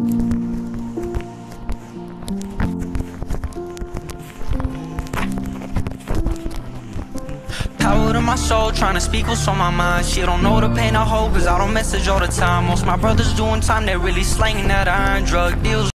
Power to my soul, trying to speak what's on my mind. She don't know the pain I hold, cause I don't message all the time. Most my brothers doing time, they really slanging that iron. Drug deals